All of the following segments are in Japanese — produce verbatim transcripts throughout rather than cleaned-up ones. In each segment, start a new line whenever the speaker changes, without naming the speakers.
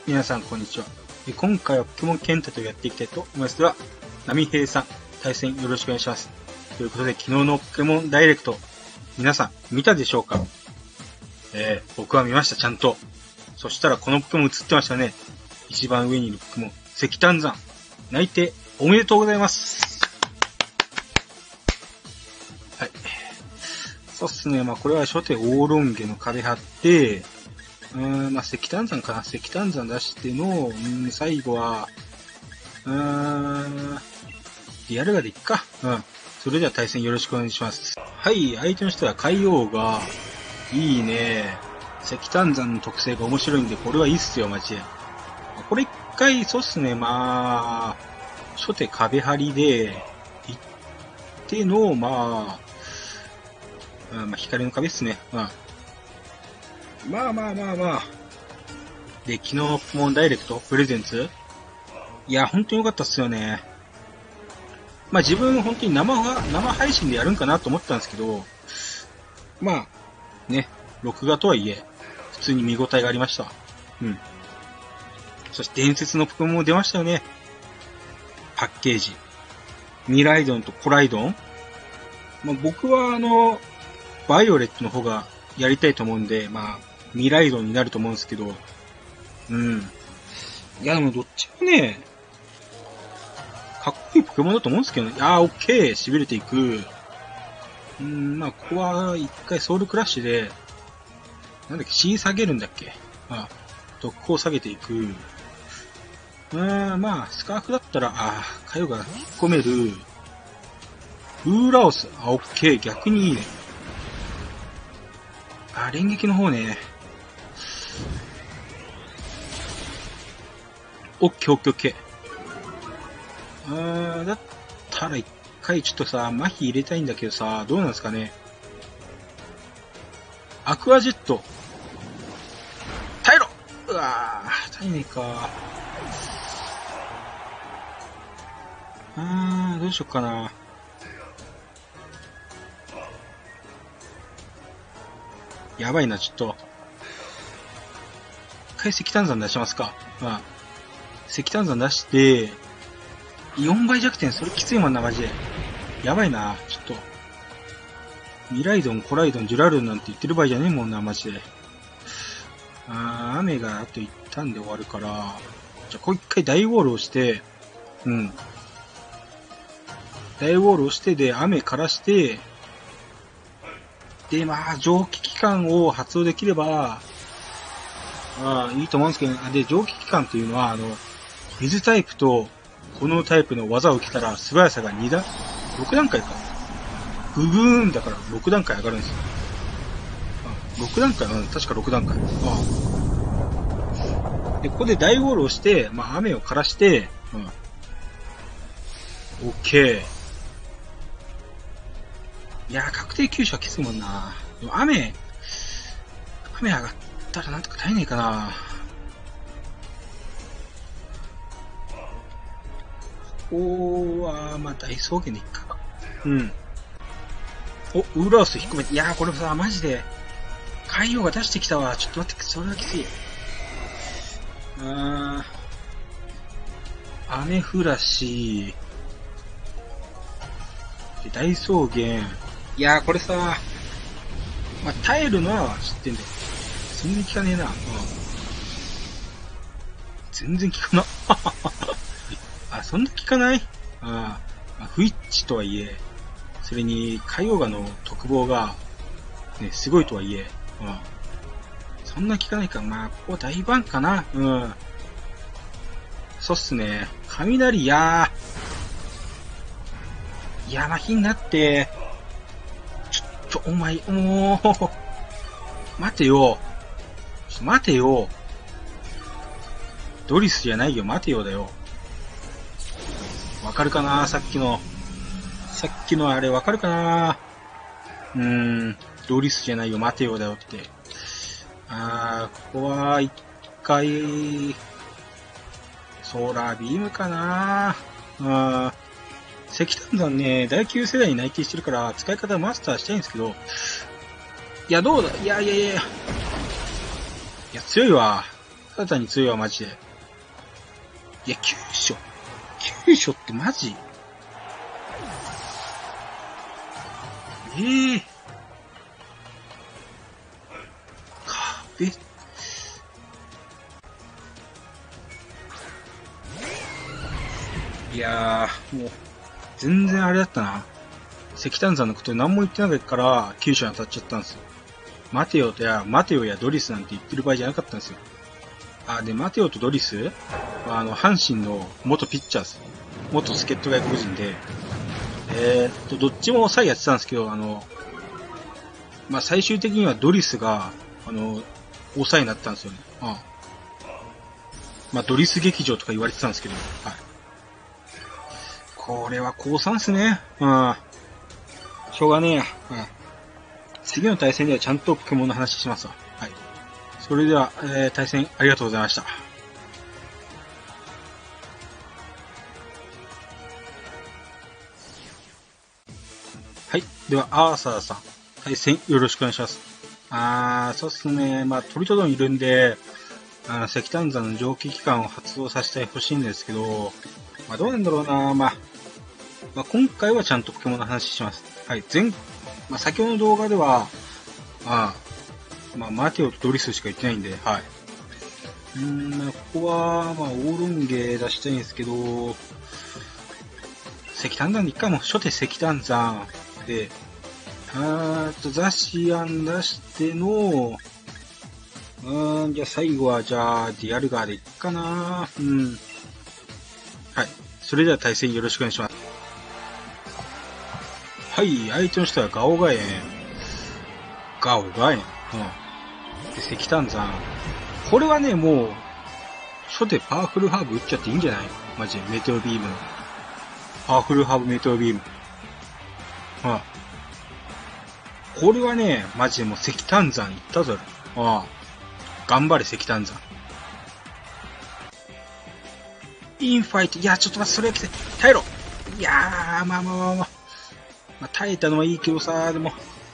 皆さんこんにちは。今回はポケモンケンタとやっていきたいと思います。では、波平さん、対戦よろしくお願いします。ということで、昨日のポケモンダイレクト、皆さん見たでしょうか？えー、僕は見ました、ちゃんと。そしたらこのポケモン映ってましたね。一番上にいるポケモン、石炭山。内定おめでとうございます。はい。そうっすね。まあこれは初手オーロンゲの壁張って、うーん、まあ石炭山かな。石炭山出しての、うん、最後は、うーん、リアルガでいっか。うん。それでは対戦よろしくお願いします。はい、相手の人は海王が、いいね。石炭山の特性が面白いんで、これはいいっすよ、マジで。これ一回、そうっすね、まあ、初手壁張りで、行っての、まあ、まあ、光の壁っすね。まあ、まあまあまあまあ。で、昨日のポケモンダイレクト、プレゼンツ。いや、本当に良かったっすよね。まあ自分本当に生は、生配信でやるんかなと思ったんですけど、まあ、ね、録画とはいえ、普通に見応えがありました。うん。そして伝説のポケモンも出ましたよね。パッケージ。ミライドンとコライドン。まあ僕はあの、バイオレットの方がやりたいと思うんで、まあ、ミライドンになると思うんですけど、うん。いやでもどっちもね、かっこいいポケモンだと思うんですけどね。あー、オッケー、痺れていく。うん、まあ、ここは一回ソウルクラッシュで、なんだっけ、C 下げるんだっけ。まあ、特攻下げていく。うーん、まあ、スカーフだったら、あー、カヨが引っ込める。ウーラオス、あ、オッケー、逆にいいね。あ、連撃の方ね。オッケー、オッケー、オッケー。あー、だったら一回ちょっとさ、麻痺入れたいんだけどさ、どうなんですかね。アクアジェット。耐えろ！うわー、耐えねえか。あー、どうしよっかな。やばいな、ちょっと。一回石炭山出しますか。まあ、石炭山出して、よんばい弱点、それきついもんな、マジで。やばいな、ちょっと。ミライドン、コライドン、ジュラルンなんて言ってる場合じゃねえもんな、マジで。あー、雨があと一旦で終わるから、じゃあ、こう一回大ウォールをして、うん。大ウォールをして、で、雨枯らして、で、まあ、蒸気機関を発動できれば、ああ、いいと思うんですけど、ね、で、蒸気機関っていうのは、あの、水タイプと、このタイプの技を受けたら、素早さがに段、ろく段階か。ググーンだからろく段階上がるんですよ。あ、ろく段階、うん、確かろく段階。ああ。で、ここで大ウォールをして、まあ、雨を枯らして、うん。オッケー。いやー、確定急所はきついもんな。でも雨、雨上がったらなんとか耐えねえかな。ここは、まあ、大草原でいっか。うん。お、ウーラース引っ込めて。いやー、これさ、マジで、海洋が出してきたわ。ちょっと待って、それはきつい。あー、雨降らし、で大草原。いやー、これさ、まあ、耐えるのは知ってんだよ。全然効かねえな。うん、全然効かな。あ、そんな効かない？ああ、フイッチとはいえ、それに、海洋ガの特防が、ね、すごいとはいえ、うん。そんな効かないか。まあ、ここは大番かな。うん。そうっすね。雷、いやー。いや、麻痺になって、ちょ、ちょ、お前、もう、待てよ。ちょっと待てよ。ドリスじゃないよ、待てよだよ。わかるかな、さっきの。さっきのあれわかるかな。うーん、ドリスじゃないよ、待てよだよって。あー、ここは一回、ソーラービームかな。あー、石炭山ね、だいきゅう世代に内定してるから、使い方マスターしたいんですけど、いや、どうだ、いやいやいやいや、いや、強いわ。 ただに強いわ、マジで。いや、急所。急所ってマジええー。壁。いやー、もう、全然あれだったな。石炭山のこと何も言ってなかったから、急所に当たっちゃったんですよ。待てよとや、待てよやドリスなんて言ってる場合じゃなかったんですよ。あ、で、待てよとドリスは、あの、阪神の元ピッチャーです。元助っ人外国人で、えーっと、どっちも抑えやってたんですけど、あの、まあ、最終的にはドリスが、あの、抑えになったんですよね。ああまあ、ドリス劇場とか言われてたんですけど、はい。これは降参っすね。うん。しょうがねえや。うん。次の対戦ではちゃんとポケモンの話しますわ。はい。それでは、えー、対戦ありがとうございました。はい。では、アーサーさん、対戦よろしくお願いします。あー、そうっすね。まあ、トリトドンいるんで、あ石炭山の蒸気機関を発動させてほしいんですけど、まあ、どうなんだろうな。まあ、まあ、今回はちゃんとポケモンの話します。はい。前、まあ、先ほどの動画では、ああ、まあ、マテオとドリスしか言ってないんで、はい。うーん、まあ、ここは、まあ、オーロンゲ出したいんですけど、石炭山で一回も初手石炭山で、あーと、ザシアン出しての、うーん、じゃあ最後は、じゃあ、ディアルガーでいっかな。うん。はい。それでは対戦よろしくお願いします。はい、相手の人はガオガエン。ガオガエン。うん。で、石炭山。これはね、もう、初手パワフルハーブ打っちゃっていいんじゃないマジで、メテオビーム。パワフルハーブメテオビーム。ああこれはね、マジでもう石炭山いったぞ。ああ頑張れ石炭山。インファイト。いや、ちょっと待って、それは来て。耐えろ。いやー、まあまあまあまあ。まあ、耐えたのはいいけどさ、でも。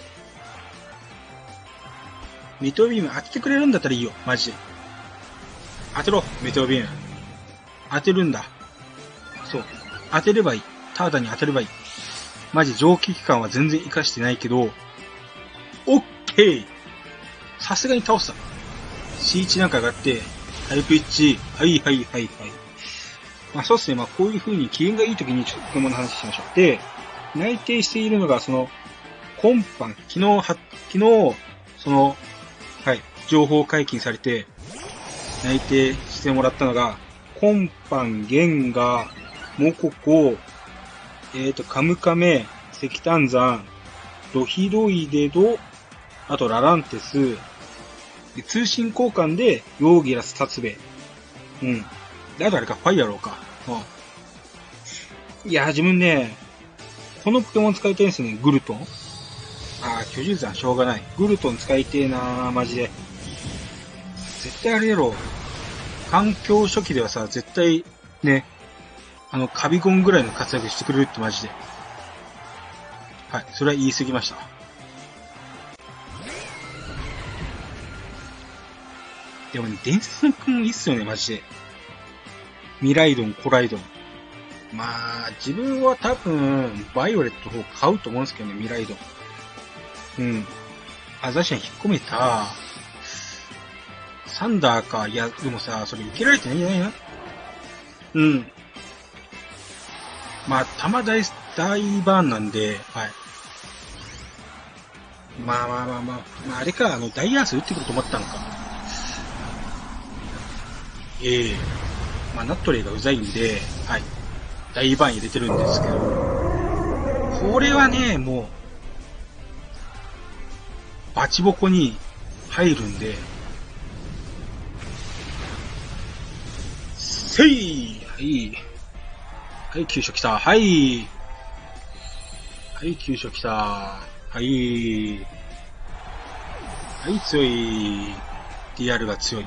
メテオビーム当ててくれるんだったらいいよ、マジで。当てろ、メテオビーム。当てるんだ。そう。当てればいい。ただに当てればいい。マジ蒸気機関は全然活かしてないけど、オッケーさすがに倒した。シーワン なんか上がって、タイプいち、はいはいはいはい。まあそうですね、まあこういう風に機嫌がいい時にちょっとポケモンの話しましょう。で、内定しているのがその、今般、昨日は、昨日、その、はい、情報解禁されて、内定してもらったのが、今般、ゲンガ、モココ、えっと、カムカメ、石炭山、ドヒドイデド、あとラランテス、で通信交換で、ヨーギラス、タツベ。うん。で、あとあれか、ファイアローか。うん。いやー、自分ね、このポケモン使いたいんですよね、グルトン。あー、居住山しょうがない。グルトン使いてえなー、マジで。絶対あれやろ。環境初期ではさ、絶対、ね、あの、カビゴンぐらいの活躍してくれるってマジで。はい、それは言い過ぎました。でもね、伝説のポケモンいいっすよね、マジで。ミライドン、コライドン。まあ、自分は多分、バイオレットの方買うと思うんですけどね、ミライドン。うん。アザシアン引っ込めた。サンダーか。いや、でもさ、それ受けられてないんじゃないの？うん。まあ、玉大、大バーンなんで、はい。まあまあまあまあ、まああれか、あの、ダイアース打ってくると思ったのか。ええー、まあ、ナットレイがうざいんで、はい。大バーン入れてるんですけど、これはね、もう、バチボコに入るんで、せいはい。はい、急所来た。はい。はい、急所来た。はい。はい、強い。ディアルが強い。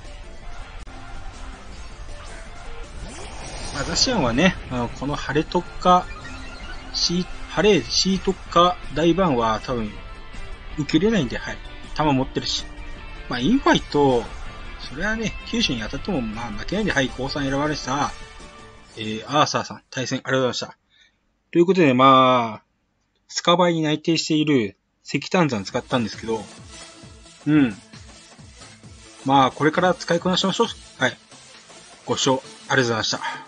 まあ、ザシアンはね、この晴れ特化、シー、晴れ、シー特化大バンは多分、受けれないんで、はい。弾持ってるし。まあ、インファイト、 それはね、九州に当たっても、まあ、負けないで、はい、高さん選ばれました。えー、アーサーさん、対戦ありがとうございました。ということで、まあ、スカバイに内定している石炭山使ったんですけど、うん。まあ、これから使いこなしましょう。はい。ご視聴ありがとうございました。